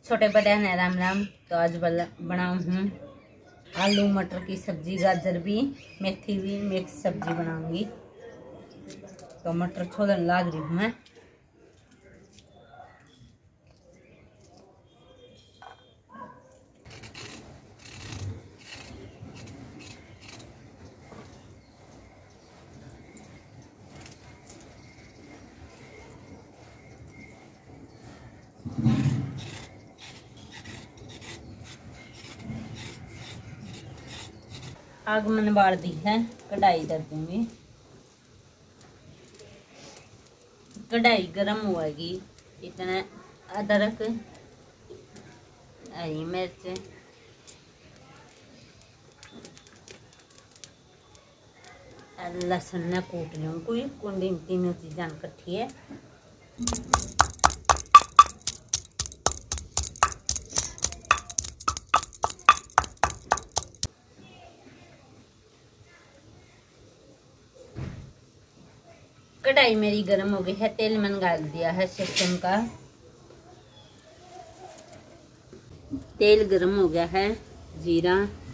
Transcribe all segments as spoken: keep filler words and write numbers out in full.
छोटे बड़े ने राम राम। तो आज बनाऊँ हूँ आलू मटर की सब्जी, गाजर भी मेथी भी मिक्स सब्जी बनाऊंगी। तो मटर छोड़ने लाग रही हूँ मैं। आग मैंने बाढ़ दी है, कढ़ाई कर दूंगी। कढ़ाई गर्म होगी। इतना अदरक, हरी मिर्च, लहसुन ने कूट लूँ। कोई कुंडी तीनों चीज़ें इकट्ठी है। कढ़ाई मेरी गर्म हो गई है। तेल मैंने डाल दिया है सेक्शन का। तेल गर्म हो गया है। जीरा,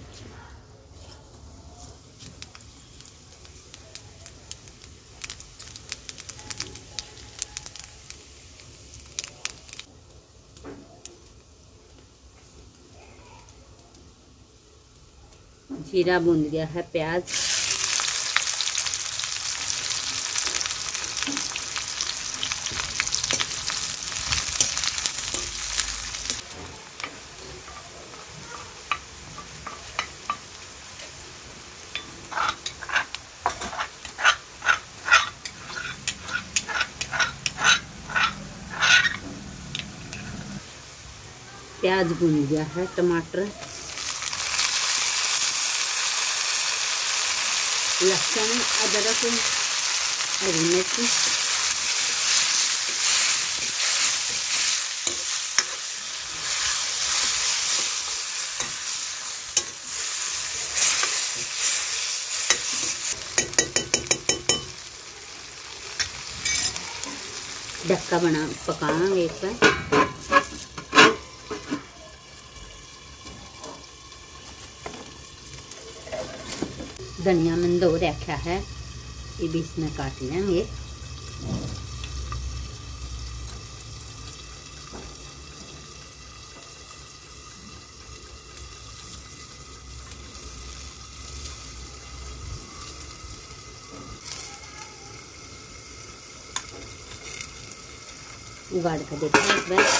जीरा भून गया है। प्याज, प्याज भून गया है। टमाटर, लहसुन, अदरक, हरी मिर्च, ढक्का बना पकाएंगे एक बार। धनिया मैंने दो रखा है, ये भी इसमें काट लेंगे। उगाड़ कर देखते हैं एक बार।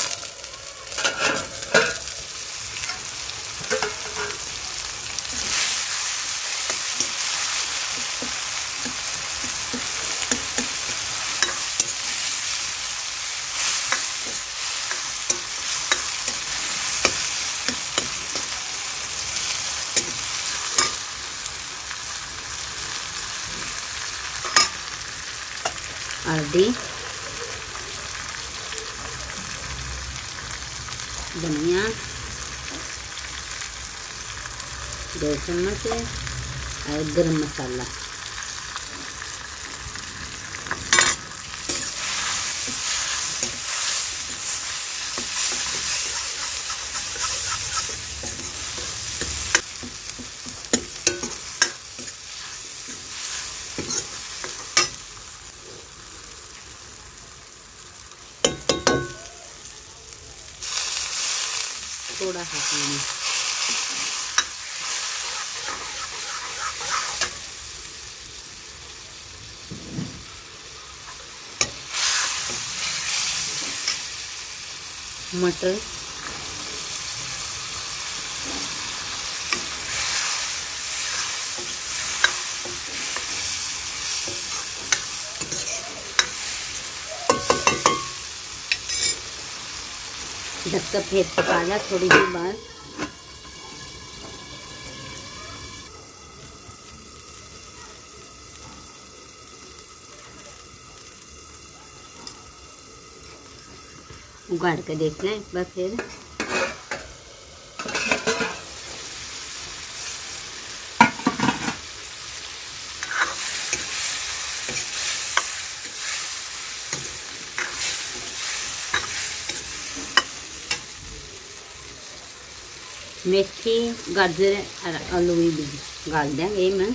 हल्दी, धनिया दो चम्मच और गरम मसाला। थोड़ा सा पानी, मटर, ढक्कन फिर पका लिया थोड़ी देर बाद। उगाड़ के देख लें एक बार फिर। मेथी गाजर और आलू भी डाल देंगे मैं।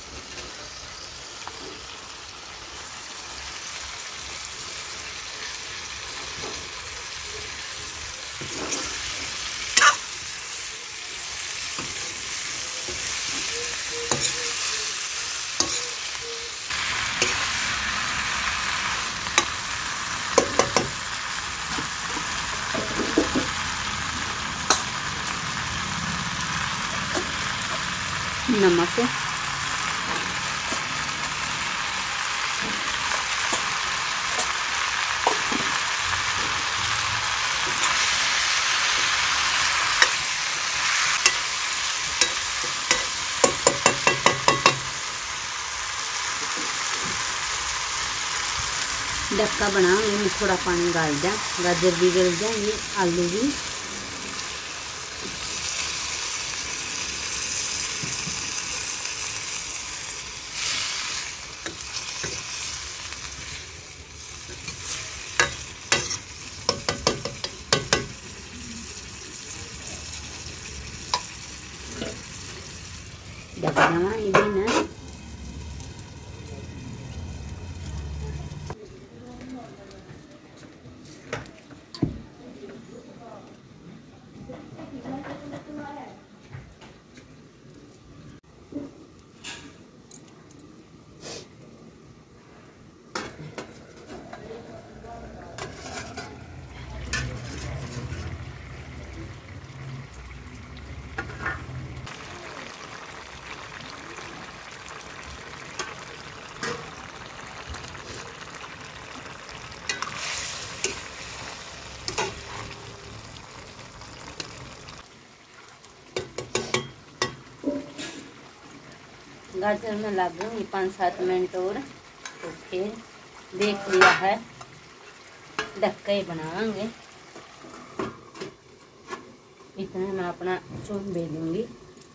नमक, डक्का बना मैं थोड़ा पानी डाल दें, गाजर भी गल जाएंगे, आलू भी। ढक देवा ये भी ना। गाजर में लगूंगी पाँच सात मिनट और, तो फिर देख लिया है डक्का ही बनाएंगे। इतना मैं अपना चून भेजूंगी।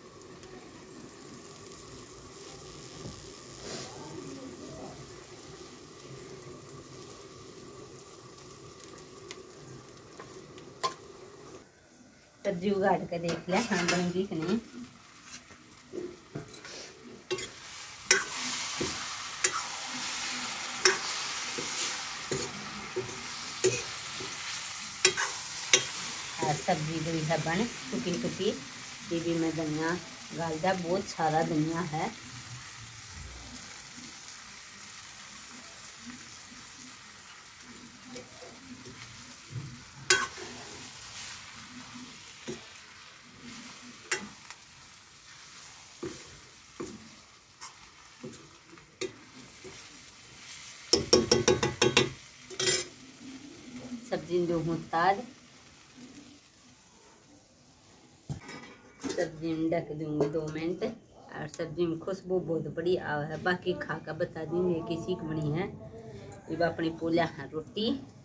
सब्जी उगाड़ के देख लिया हाँ बनेगी कि नहीं। सब्जी भी है बन टुकी टुकी। ये भी मैं धनिया डाल दिया, बहुत सारा धनिया है। सब्जी जो मुताद सब्जी में ढक दूंगी दो मिनट। और सब्जी में खुशबू बहुत बड़ी आ है, बाकी खा कर बता दूंगी किसी को बनी है। ये अपनी पोला है रोटी।